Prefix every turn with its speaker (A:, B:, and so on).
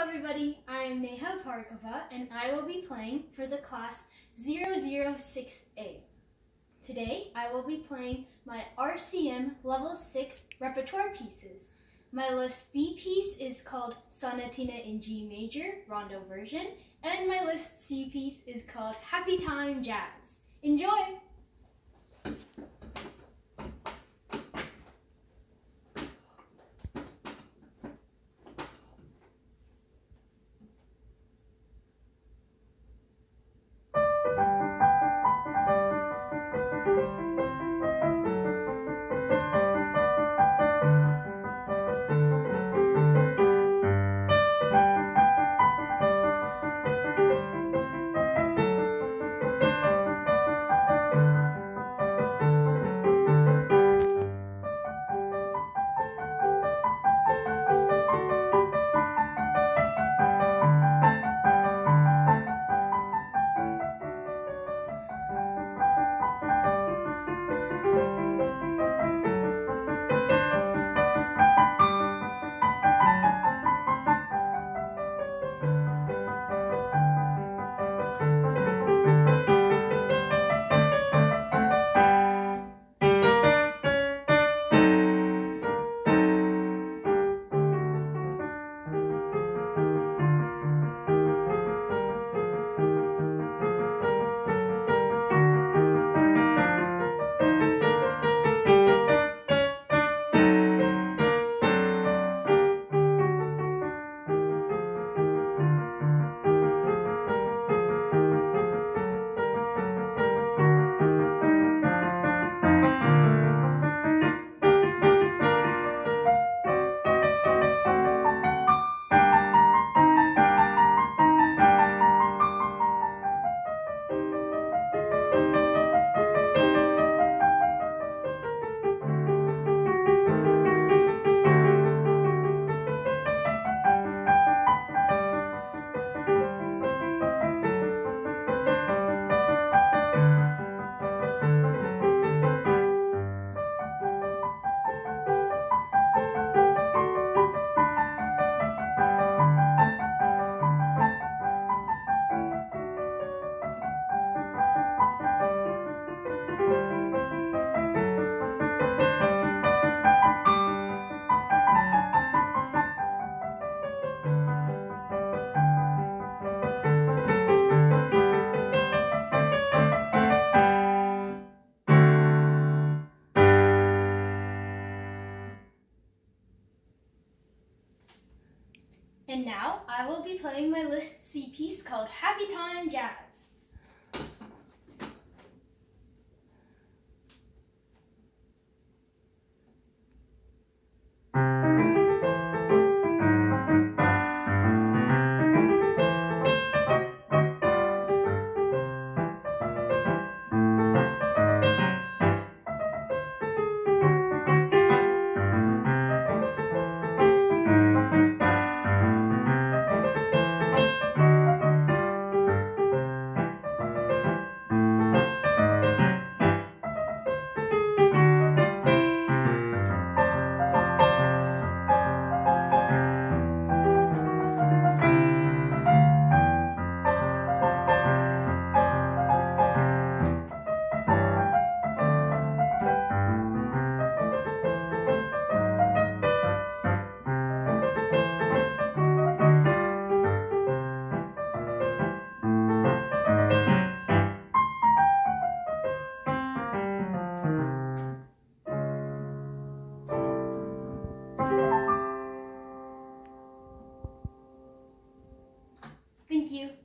A: everybody, I am Neha Bhargava and I will be playing for the class 006A. Today I will be playing my RCM Level 6 repertoire pieces. My list B piece is called Sonatina in G major, Rondo version, and my list C piece is called Happy Time Jazz. Enjoy! And now I will be playing my list C piece called Happy Time Jazz. Thank you.